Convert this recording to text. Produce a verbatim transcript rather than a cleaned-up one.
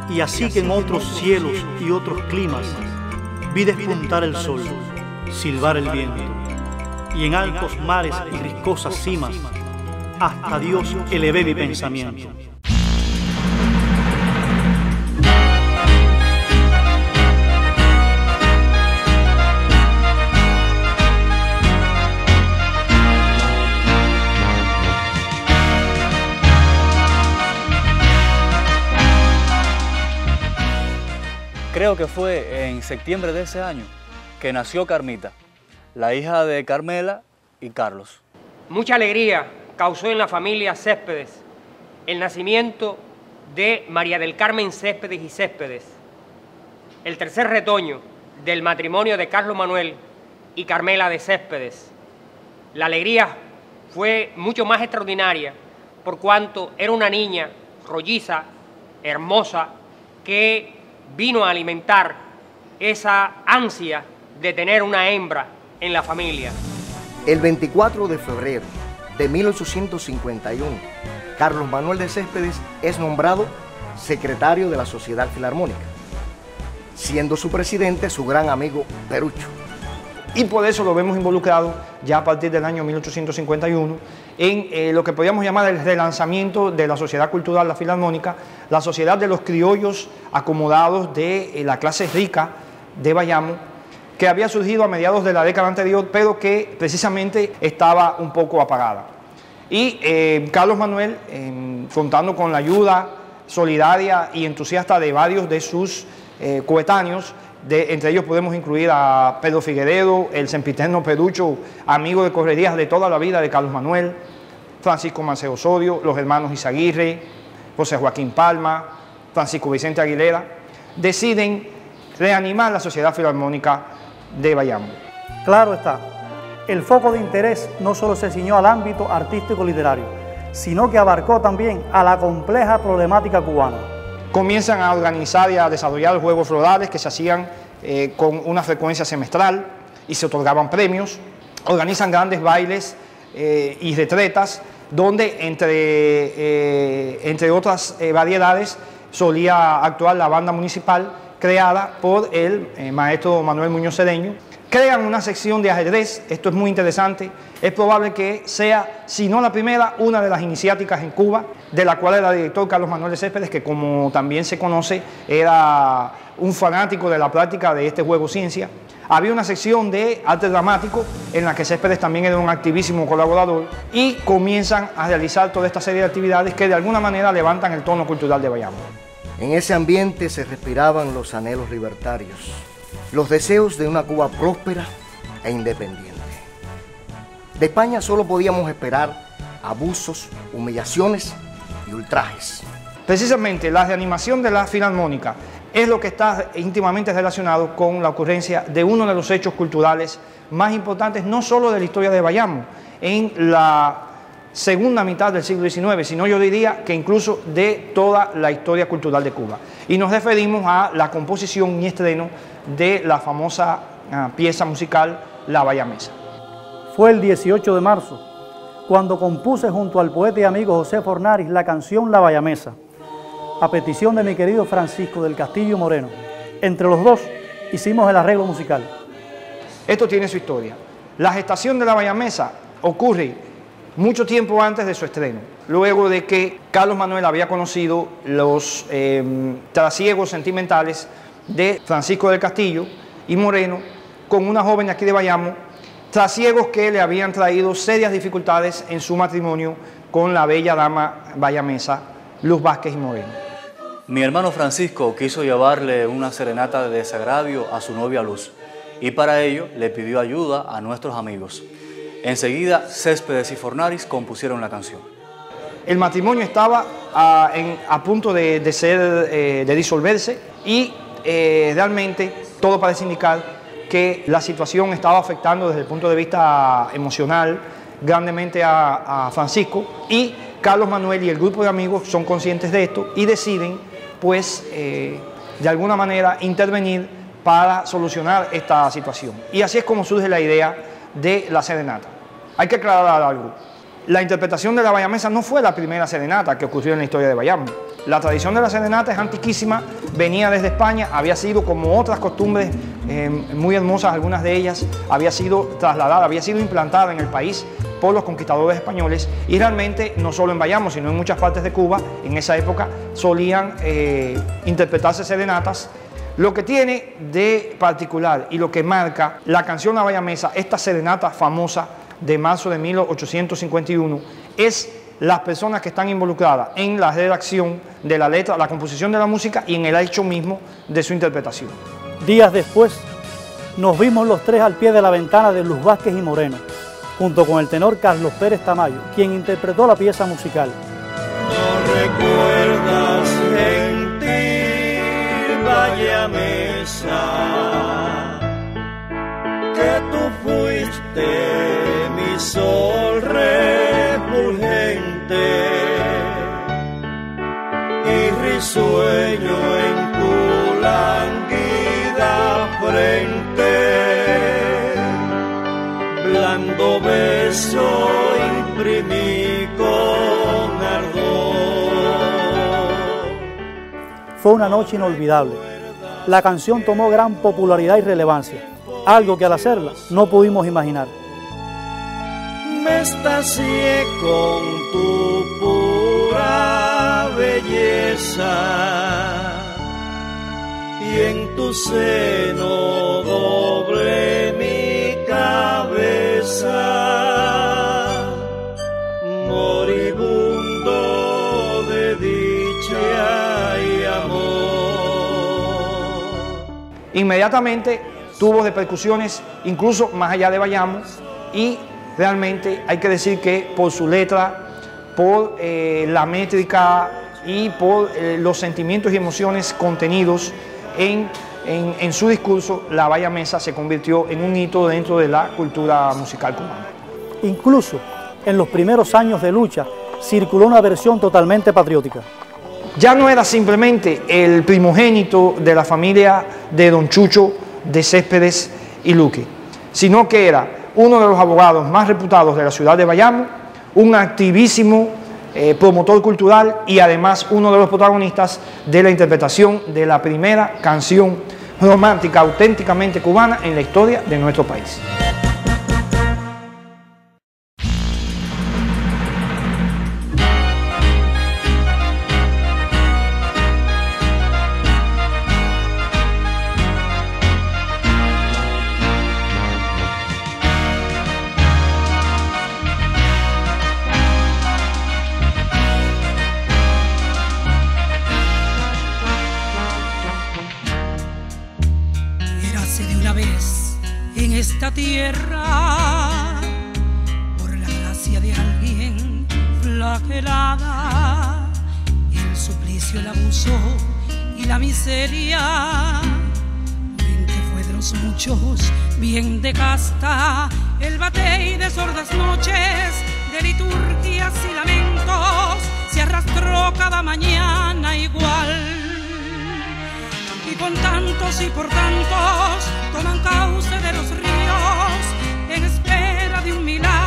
Y así que en otros cielos y otros climas vi despuntar el sol, silbar el viento, y en altos mares y riscosas cimas hasta Dios elevé mi pensamiento. Creo que fue en septiembre de ese año que nació Carmita, la hija de Carmela y Carlos. Mucha alegría causó en la familia Céspedes el nacimiento de María del Carmen Céspedes y Céspedes, el tercer retoño del matrimonio de Carlos Manuel y Carmela de Céspedes. La alegría fue mucho más extraordinaria por cuanto era una niña rolliza, hermosa, que vino a alimentar esa ansia de tener una hembra en la familia. El veinticuatro de febrero de mil ochocientos cincuenta y uno, Carlos Manuel de Céspedes es nombrado secretario de la Sociedad Filarmónica, siendo su presidente su gran amigo Perucho. Y por eso lo vemos involucrado ya a partir del año mil ochocientos cincuenta y uno en eh, lo que podríamos llamar el relanzamiento de la Sociedad Cultural La Filarmónica, la sociedad de los criollos acomodados de eh, la clase rica de Bayamo, que había surgido a mediados de la década anterior, pero que precisamente estaba un poco apagada. Y eh, Carlos Manuel, eh, contando con la ayuda solidaria y entusiasta de varios de sus eh, coetáneos, De, entre ellos podemos incluir a Pedro Figueredo, el sempiterno Perucho, amigo de correrías de toda la vida de Carlos Manuel, Francisco Mancebo Osorio, los hermanos Izaguirre, José Joaquín Palma, Francisco Vicente Aguilera, deciden reanimar la Sociedad Filarmónica de Bayamo. Claro está, el foco de interés no solo se ciñó al ámbito artístico-literario, sino que abarcó también a la compleja problemática cubana. Comienzan a organizar y a desarrollar juegos florales que se hacían eh, con una frecuencia semestral y se otorgaban premios. Organizan grandes bailes eh, y retretas donde entre, eh, entre otras eh, variedades solía actuar la banda municipal creada por el eh, maestro Manuel Muñoz Cedeño. Crean una sección de ajedrez, esto es muy interesante, es probable que sea, si no la primera, una de las iniciáticas en Cuba, de la cual era director Carlos Manuel de Céspedes, que como también se conoce, era un fanático de la práctica de este juego ciencia. Había una sección de arte dramático, en la que Céspedes también era un activísimo colaborador, y comienzan a realizar toda esta serie de actividades que de alguna manera levantan el tono cultural de Bayamo. En ese ambiente se respiraban los anhelos libertarios, los deseos de una Cuba próspera e independiente. De España solo podíamos esperar abusos, humillaciones y ultrajes. Precisamente la reanimación de la Filarmónica es lo que está íntimamente relacionado con la ocurrencia de uno de los hechos culturales más importantes, no solo de la historia de Bayamo, en la segunda mitad del siglo diecinueve, sino yo diría que incluso de toda la historia cultural de Cuba. Y nos referimos a la composición y estreno de la famosa uh, pieza musical La Bayamesa. Fue el dieciocho de marzo cuando compuse junto al poeta y amigo José Fornaris la canción La Bayamesa, a petición de mi querido Francisco del Castillo Moreno. Entre los dos hicimos el arreglo musical. Esto tiene su historia. La gestación de La Bayamesa ocurre mucho tiempo antes de su estreno, luego de que Carlos Manuel había conocido los eh, trasiegos sentimentales de Francisco del Castillo y Moreno con una joven de aquí de Bayamo, trasiegos que le habían traído serias dificultades en su matrimonio con la bella dama bayamesa Luz Vázquez y Moreno. Mi hermano Francisco quiso llevarle una serenata de desagravio a su novia Luz y para ello le pidió ayuda a nuestros amigos. Enseguida, Céspedes y Fornaris compusieron la canción. El matrimonio estaba a, en, a punto de, de, ser, eh, de disolverse y eh, realmente todo parece indicar que la situación estaba afectando desde el punto de vista emocional grandemente a, a Francisco, y Carlos Manuel y el grupo de amigos son conscientes de esto y deciden, pues, eh, de alguna manera intervenir para solucionar esta situación. Y así es como surge la idea de la serenata. Hay que aclarar algo. la interpretación de la bayamesa no fue la primera serenata que ocurrió en la historia de Bayamo. La tradición de la serenata es antiquísima, venía desde España, había sido, como otras costumbres eh, muy hermosas, algunas de ellas, había sido trasladada, había sido implantada en el país por los conquistadores españoles, y realmente no solo en Bayamo, sino en muchas partes de Cuba, en esa época solían eh, interpretarse serenatas. Lo que tiene de particular y lo que marca la canción La Bayamesa, esta serenata famosa de marzo de mil ochocientos cincuenta y uno, es las personas que están involucradas en la redacción de la letra, la composición de la música y en el hecho mismo de su interpretación. Días después, nos vimos los tres al pie de la ventana de Luz Vázquez y Moreno, junto con el tenor Carlos Pérez Tamayo, quien interpretó la pieza musical. No recuerdas gentil bayamesa, que tú fuiste mi sol refulgente y risueño en tu lánguida frente, blando beso imprimí con ardor. Fue una noche inolvidable. La canción tomó gran popularidad y relevancia, algo que al hacerla no pudimos imaginar. Me estacié con tu pura belleza y en tu seno doblé mi cabeza, moribundo de dicha y amor. Inmediatamente tuvo repercusiones incluso más allá de Bayamo, y realmente hay que decir que por su letra, por eh, la métrica y por eh, los sentimientos y emociones contenidos en, en, en su discurso, la bayamesa se convirtió en un hito dentro de la cultura musical cubana. Incluso en los primeros años de lucha circuló una versión totalmente patriótica. Ya no era simplemente el primogénito de la familia de don Chucho de Céspedes y Luque, sino que era uno de los abogados más reputados de la ciudad de Bayamo, un activísimo eh, promotor cultural y además uno de los protagonistas de la interpretación de la primera canción romántica auténticamente cubana en la historia de nuestro país. En esta tierra, por la gracia de alguien flagelada, el suplicio, el abuso y la miseria, veinte fue de los muchos, bien de casta, el batey de sordas noches, de liturgias y lamentos, se arrastró cada mañana igual. Y con tantos y por tantos toman cauce de los ríos en espera de un milagro.